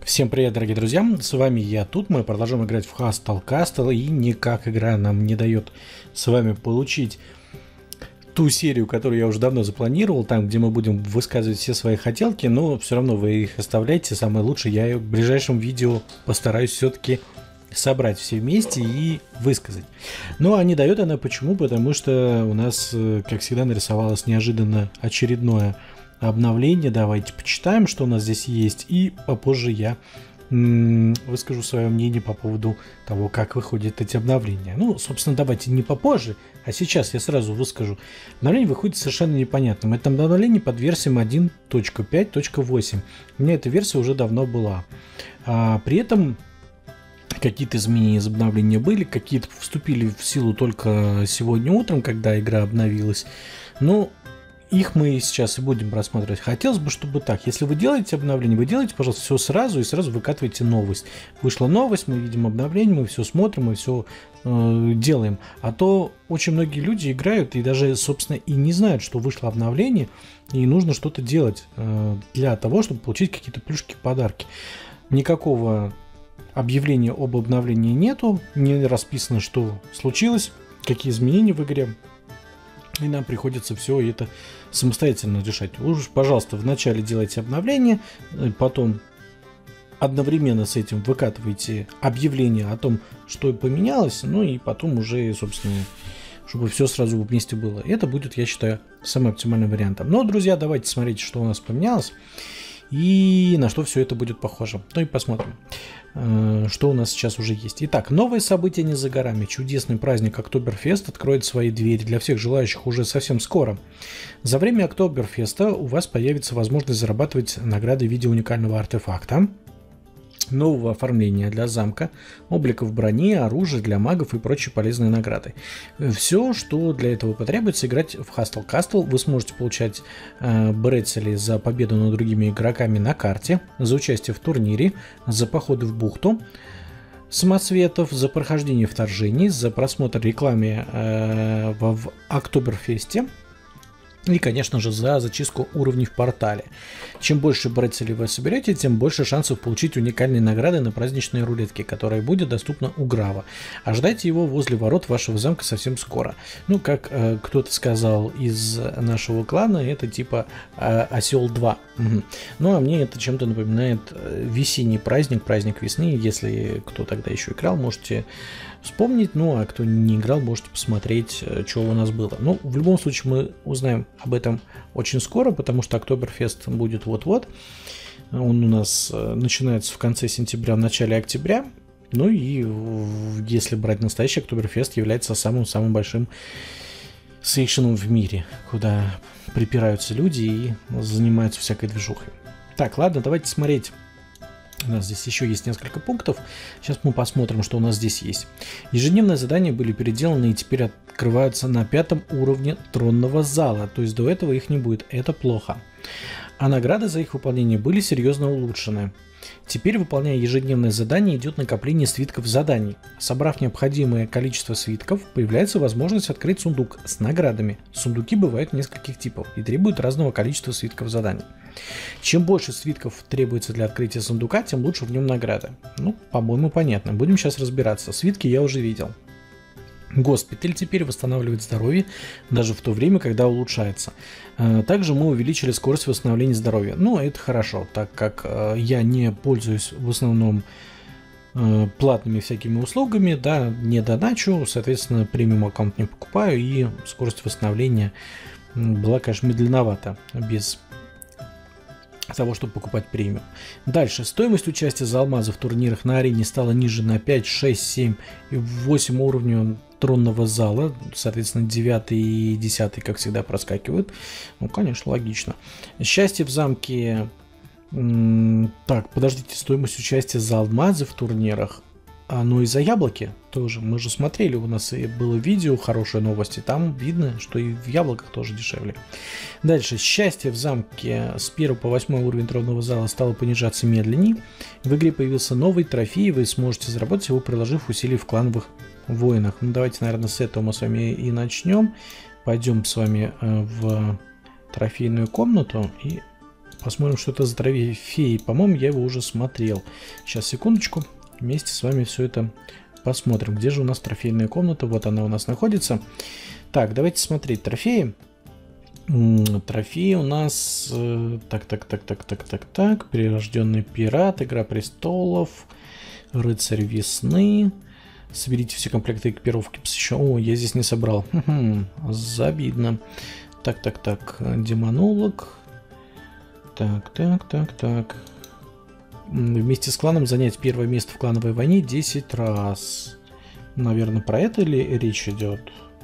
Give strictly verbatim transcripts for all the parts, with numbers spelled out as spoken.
Всем привет, дорогие друзья, с вами я тут, мы продолжаем играть в Hustle Castle, и никак игра нам не дает с вами получить ту серию, которую я уже давно запланировал, там, где мы будем высказывать все свои хотелки, но все равно вы их оставляйте, самое лучшее, я в ближайшем видео постараюсь все-таки собрать все вместе и высказать. Ну, а не дает она почему? Потому что у нас, как всегда, нарисовалось неожиданно очередное обновление. Давайте почитаем, что у нас здесь есть, и попозже я м- выскажу свое мнение по поводу того, как выходят эти обновления. Ну, собственно, давайте не попозже, а сейчас я сразу выскажу. Обновление выходит совершенно непонятным. Это обновление под версией один точка пять точка восемь. У меня эта версия уже давно была. А, при этом какие-то изменения из обновления были, какие-то вступили в силу только сегодня утром, когда игра обновилась. Но их мы сейчас и будем рассматривать. Хотелось бы, чтобы так. Если вы делаете обновление, вы делаете, пожалуйста, все сразу и сразу выкатываете новость. Вышла новость, мы видим обновление, мы все смотрим, мы все э, делаем. А то очень многие люди играют и даже, собственно, и не знают, что вышло обновление, и нужно что-то делать э, для того, чтобы получить какие-то плюшки, подарки. Никакого объявления об обновлении нету, не расписано, что случилось, какие изменения в игре. И нам приходится все это самостоятельно решать. Уж, пожалуйста, вначале делайте обновление, потом одновременно с этим выкатывайте объявление о том, что поменялось, ну и потом уже, собственно, чтобы все сразу вместе было. Это будет, я считаю, самым оптимальным вариантом. Но, друзья, давайте смотреть, что у нас поменялось и на что все это будет похоже. Ну и посмотрим, что у нас сейчас уже есть. Итак, новые события не за горами. Чудесный праздник Октоберфест откроет свои двери для всех желающих уже совсем скоро. За время Октоберфеста у вас появится возможность зарабатывать награды в виде уникального артефакта, нового оформления для замка, обликов брони, оружия для магов и прочие полезные награды. Все, что для этого потребуется, играть в Hustle Castle. Вы сможете получать э, брецели за победу над другими игроками на карте, за участие в турнире, за походы в бухту самоцветов, за прохождение вторжений, за просмотр рекламы э, в Октоберфесте. И, конечно же, за зачистку уровней в портале. Чем больше брецелей вы соберете, тем больше шансов получить уникальные награды на праздничные рулетки, которые будет доступно у Грава. Ожидайте его возле ворот вашего замка совсем скоро. Ну, как э, кто-то сказал из нашего клана, это типа э, Осел два. Угу. Ну, а мне это чем-то напоминает весенний праздник, праздник весны. Если кто тогда еще играл, можете вспомнить. Ну, а кто не играл, можете посмотреть, что у нас было. Ну, в любом случае, мы узнаем об этом очень скоро, потому что Октоберфест будет вот-вот. Он у нас начинается в конце сентября, в начале октября. Ну и если брать настоящий, Октоберфест является самым-самым большим сейшеном в мире, куда припираются люди и занимаются всякой движухой. Так, ладно, давайте смотреть. У нас здесь еще есть несколько пунктов. Сейчас мы посмотрим, что у нас здесь есть. Ежедневные задания были переделаны и теперь открываются на пятом уровне тронного зала. То есть до этого их не будет. Это плохо. А награды за их выполнение были серьезно улучшены. Теперь, выполняя ежедневное задание, идет накопление свитков заданий. Собрав необходимое количество свитков, появляется возможность открыть сундук с наградами. Сундуки бывают нескольких типов и требуют разного количества свитков заданий. Чем больше свитков требуется для открытия сундука, тем лучше в нем награда. Ну, по-моему, понятно. Будем сейчас разбираться. Свитки я уже видел. Госпиталь теперь восстанавливает здоровье даже в то время, когда улучшается. Также мы увеличили скорость восстановления здоровья. Ну, это хорошо, так как я не пользуюсь в основном платными всякими услугами, да, не доначу, соответственно, премиум аккаунт не покупаю, и скорость восстановления была, конечно, медленновата без того, чтобы покупать премиум. Дальше. Стоимость участия за алмазы в турнирах на арене стала ниже на пять, шесть, семь и восемь уровней тронного зала. Соответственно, девятый и десятый, как всегда, проскакивают. Ну, конечно, логично. Счастье в замке. Так, подождите. Стоимость участия за алмазы в турнирах. А, ну и за яблоки тоже. Мы же смотрели, у нас и было видео, хорошие новости. Там видно, что и в яблоках тоже дешевле. Дальше. Счастье в замке с первого по восьмой уровень тронного зала стало понижаться медленнее. В игре появился новый трофей, вы сможете заработать его, приложив усилий в клановых войнах. Ну, давайте, наверное, с этого мы с вами и начнем. Пойдем с вами в трофейную комнату и Посмотрим, что это за трофей. По-моему, я его уже смотрел. Сейчас, секундочку. Вместе с вами все это посмотрим. Где же у нас трофейная комната? Вот она у нас находится. Так, давайте смотреть трофеи. Трофеи у нас... Так, так, так, так, так, так, так. Перерожденный пират, Игра престолов, Рыцарь весны. Соберите все комплекты экипировки. О, я здесь не собрал. Завидно. Так, так, так. Демонолог. Так, так, так, так. Вместе с кланом занять первое место в клановой войне десять раз. Наверное, про это ли речь идет?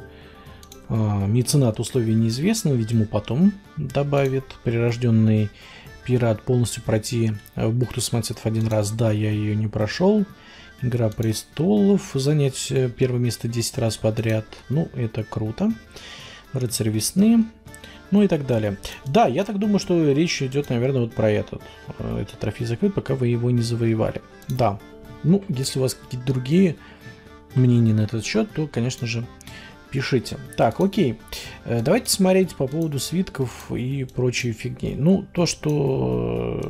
А, меценат условий неизвестно. Видимо, потом добавит. Прирожденный пират полностью пройти в бухту самоцветов один раз. Да, я ее не прошел. Игра престолов. Занять первое место десять раз подряд. Ну, это круто. Рыцарь весны. Ну и так далее. Да, я так думаю, что речь идет, наверное, вот про этот. Этот трофей закрыт, пока вы его не завоевали. Да. Ну, если у вас какие-то другие мнения на этот счет, то, конечно же, пишите. Так, окей. Давайте смотреть по поводу свитков и прочей фигни. Ну, то, что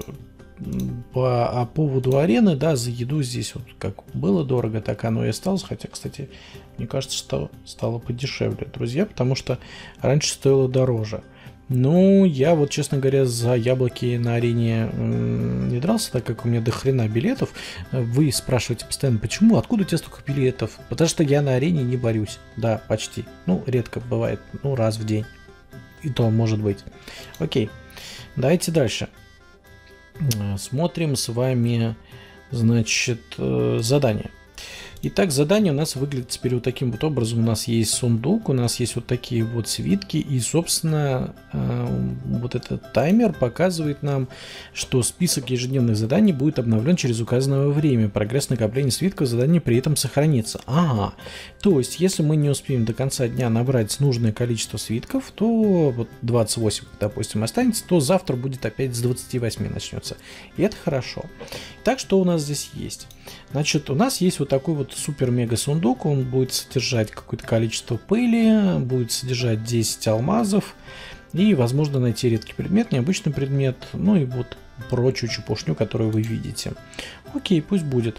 по, по поводу арены, да, за еду здесь вот как было дорого, так оно и осталось. Хотя, кстати, мне кажется, что стало подешевле, друзья, потому что раньше стоило дороже. Ну, я вот, честно говоря, за яблоки на арене не дрался, так как у меня до хрена билетов. Вы спрашиваете постоянно, почему, откуда у тебя столько билетов? Потому что я на арене не борюсь. Да, почти. Ну, редко бывает. Ну, раз в день. И то может быть. Окей. Давайте дальше. Смотрим с вами, значит, задание. Итак, задание у нас выглядит теперь вот таким вот образом. У нас есть сундук, у нас есть вот такие вот свитки. И, собственно, вот этот таймер показывает нам, что список ежедневных заданий будет обновлен через указанное время. Прогресс накопления свитков задания при этом сохранится. Ага, то есть, если мы не успеем до конца дня набрать нужное количество свитков, то вот двадцать восемь, допустим, останется, то завтра будет опять с двадцати восьми начнется. И это хорошо. Так, что у нас здесь есть? Значит, у нас есть вот такой вот супер-мега сундук. Он будет содержать какое-то количество пыли, будет содержать десять алмазов и, возможно, найти редкий предмет, необычный предмет, ну и вот прочую чепушню, которую вы видите. Окей, пусть будет.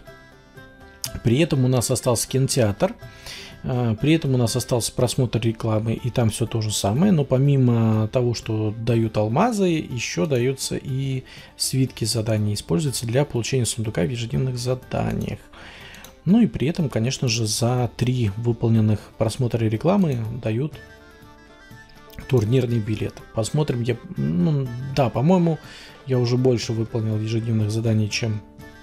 При этом у нас остался кинотеатр. При этом у нас остался просмотр рекламы, и там все то же самое, но помимо того, что дают алмазы, еще даются и свитки заданий, используются для получения сундука в ежедневных заданиях. Ну и при этом, конечно же, за три выполненных просмотра рекламы дают турнирный билет. Посмотрим, я, ну, да, по-моему, я уже больше выполнил ежедневных заданий, чем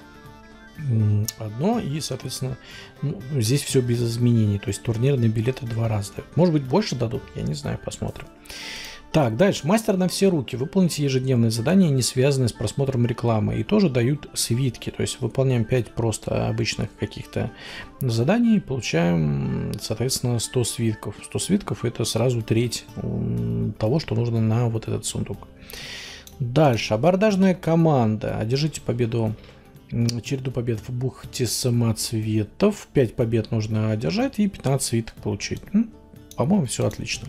одно, и, соответственно, ну, здесь все без изменений, то есть турнирные билеты два раза дают. Может быть, больше дадут, я не знаю, посмотрим. Так, дальше. Мастер на все руки. Выполните ежедневные задания, не связанные с просмотром рекламы, и тоже дают свитки, то есть выполняем пять просто обычных каких-то заданий, получаем, соответственно, сто свитков. сто свитков — это сразу треть того, что нужно на вот этот сундук. Дальше. Абордажная команда. Одержите победу. Череду побед в бухте самоцветов. пять побед нужно одержать и пятнадцать свитков получить. По-моему, все отлично.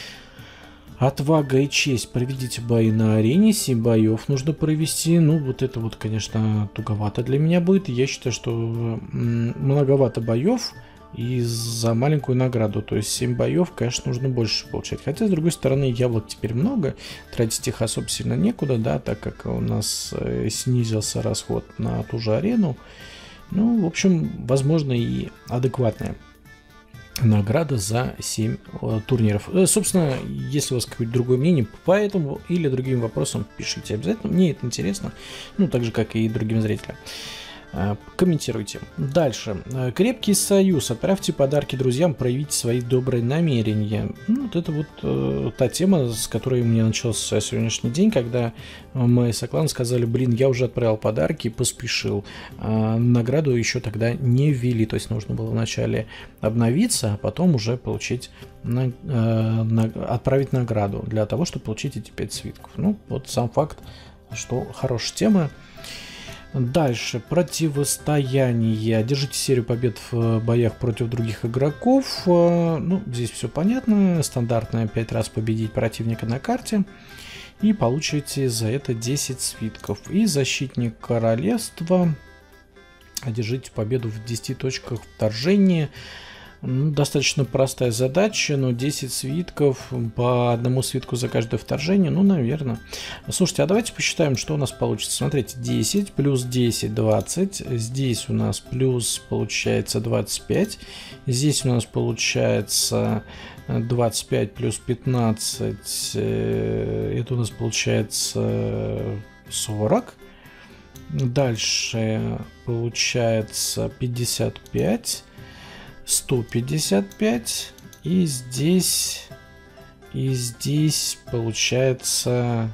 Отвага и честь. Проведите бои на арене. семь боев нужно провести. Ну, вот это вот, конечно, туговато для меня будет. Я считаю, что многовато боев и за маленькую награду. То есть семь боев, конечно, нужно больше получать. Хотя, с другой стороны, яблок теперь много. Тратить их особо сильно некуда, да, так как у нас снизился расход на ту же арену. Ну, в общем, возможно, и адекватная награда за семь э, турниров. Э, собственно, если у вас какое-то другое мнение по этому или другим вопросам, пишите обязательно. Мне это интересно. Ну, так же, как и другим зрителям. Комментируйте. Дальше. Крепкий союз. Отправьте подарки друзьям, проявите свои добрые намерения. Ну, вот это вот э, та тема, с которой у меня начался сегодняшний день, когда мои сокланы сказали: блин, я уже отправил подарки, поспешил. А награду еще тогда не ввели, то есть нужно было вначале обновиться, а потом уже получить, на, э, на, отправить награду для того, чтобы получить эти пять свитков. Ну, вот сам факт, что хорошая тема. Дальше. Противостояние. Одержите серию побед в боях против других игроков. Ну, здесь все понятно. Стандартное пять раз победить противника на карте. И получите за это десять свитков. И защитник королевства. Одержите победу в десяти точках вторжения. Ну, достаточно простая задача, но десять свитков, по одному свитку за каждое вторжение, ну, наверное. Слушайте, а давайте посчитаем, что у нас получится. Смотрите, десять плюс десять, двадцать. Здесь у нас плюс, получается, двадцать пять. Здесь у нас получается двадцать пять плюс пятнадцать. Это у нас получается сорок. Дальше получается пятьдесят пять. сто пятьдесят пять, и здесь, и здесь получается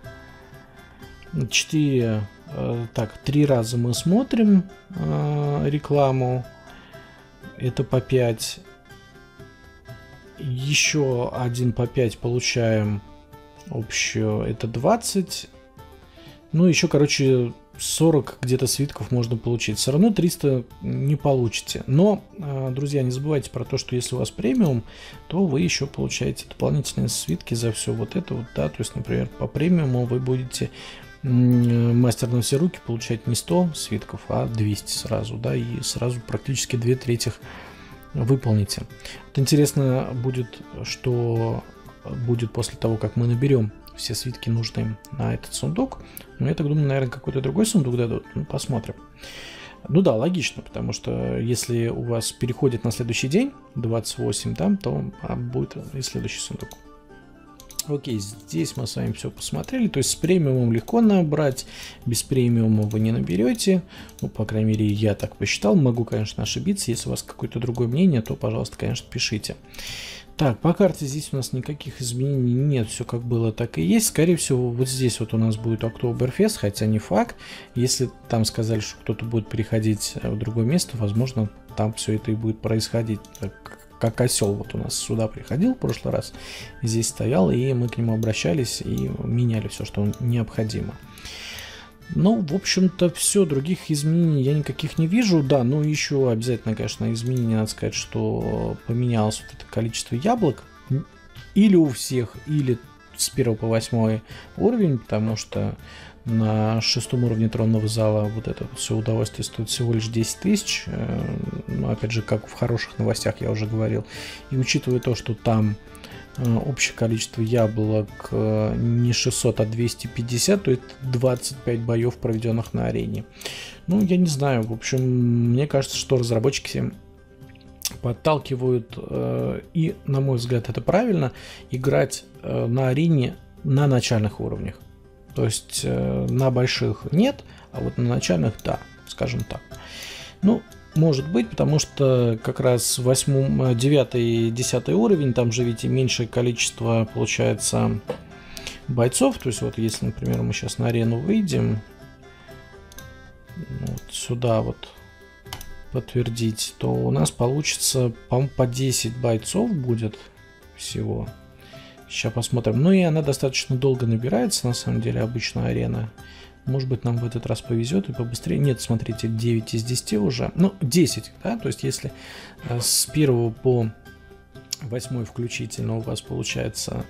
четыре, так, три раза мы смотрим э, рекламу, это по пять, еще один по пять получаем общую, это двадцать, ну еще, короче, сорок где-то свитков можно получить. Все равно триста не получите. Но, друзья, не забывайте про то, что если у вас премиум, то вы еще получаете дополнительные свитки за все вот это вот, да. То есть, например, по премиуму вы будете мастер на все руки получать не сто свитков, а двести сразу, да, и сразу практически две трети выполните. Вот интересно будет, что будет после того, как мы наберем все свитки нужные на этот сундук. Но я так думаю, наверное, какой-то другой сундук дадут. Ну, посмотрим. Ну да, логично, потому что если у вас переходит на следующий день двадцать восемь, там, то будет и следующий сундук. Окей, здесь мы с вами все посмотрели. То есть с премиумом легко набрать, без премиума вы не наберете. Ну, по крайней мере, я так посчитал. Могу, конечно, ошибиться. Если у вас какое-то другое мнение, то, пожалуйста, конечно, пишите. Так, по карте здесь у нас никаких изменений нет, все как было, так и есть. Скорее всего, вот здесь вот у нас будет Октоберфест, хотя не факт. Если там сказали, что кто-то будет переходить в другое место, возможно, там все это и будет происходить. Как осел вот у нас сюда приходил в прошлый раз, здесь стоял, и мы к нему обращались и меняли все, что необходимо. Ну, в общем-то, все, других изменений я никаких не вижу. Да, ну еще обязательно, конечно, изменения, надо сказать, что поменялось вот это количество яблок. Или у всех, или с первого по восьмой уровень, потому что на шестом уровне тронного зала вот это все удовольствие стоит всего лишь десять тысяч. Ну, опять же, как в хороших новостях я уже говорил. И учитывая то, что там общее количество яблок не шестьсот, а двести пятьдесят, то это двадцать пять боев, проведенных на арене. Ну, я не знаю, в общем, мне кажется, что разработчики подталкивают, и, на мой взгляд, это правильно, играть на арене на начальных уровнях. То есть на больших нет, а вот на начальных да, скажем так. Ну, может быть, потому что как раз восьмой, девятый и десятый уровень, там же, видите, меньшее количество, получается, бойцов. То есть вот если, например, мы сейчас на арену выйдем, вот сюда вот подтвердить, то у нас получится, по-моему, по десять бойцов будет всего. Сейчас посмотрим. Ну и она достаточно долго набирается, на самом деле, обычная арена. Может быть, нам в этот раз повезет и побыстрее. Нет, смотрите, девять из десяти уже. Ну, десять, да, то есть если с первого по восьмой включительно у вас получается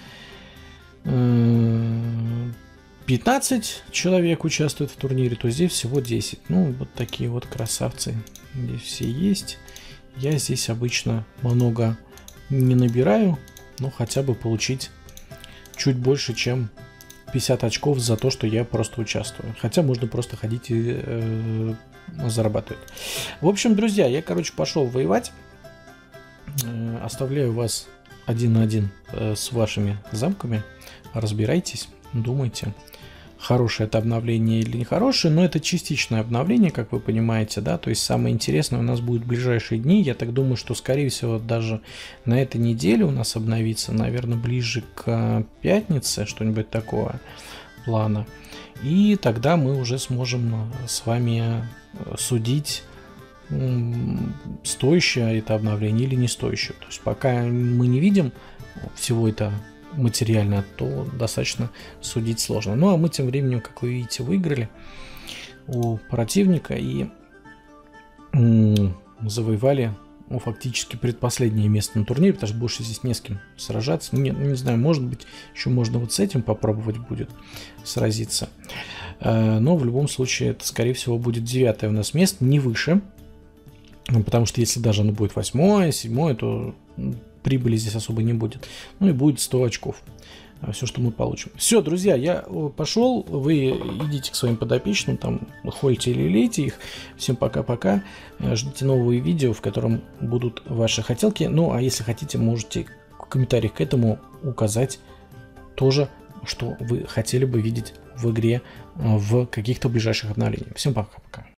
пятнадцать человек участвует в турнире, то здесь всего десять. Ну, вот такие вот красавцы здесь все есть. Я здесь обычно много не набираю, но хотя бы получить чуть больше, чем пятьдесят очков за то, что я просто участвую. Хотя можно просто ходить и э, зарабатывать. В общем, друзья, я, короче, пошел воевать. Э, оставляю вас один на один э, с вашими замками. Разбирайтесь, думайте, хорошее это обновление или нехорошее. Но это частичное обновление, как вы понимаете, да. То есть самое интересное у нас будет в ближайшие дни. Я так думаю, что, скорее всего, даже на этой неделе у нас обновится, наверное, ближе к пятнице, что-нибудь такого плана. И тогда мы уже сможем с вами судить, стоящее это обновление или не стоящее. То есть пока мы не видим всего это материально, то достаточно судить сложно. Ну а мы тем временем, как вы видите, выиграли у противника и завоевали ну, фактически предпоследнее место на турнире, потому что больше здесь не с кем сражаться. Ну, не, не знаю, может быть, еще можно вот с этим попробовать будет сразиться. Но в любом случае это, скорее всего, будет девятое у нас место, не выше. Потому что если даже оно будет восьмое, седьмое, то прибыли здесь особо не будет. Ну и будет сто очков. Все, что мы получим. Все, друзья, я пошел. Вы идите к своим подопечным, там, ходите или лейте их. Всем пока-пока. Ждите новые видео, в котором будут ваши хотелки. Ну, а если хотите, можете в комментариях к этому указать тоже, что вы хотели бы видеть в игре в каких-то ближайших обновлениях. Всем пока-пока.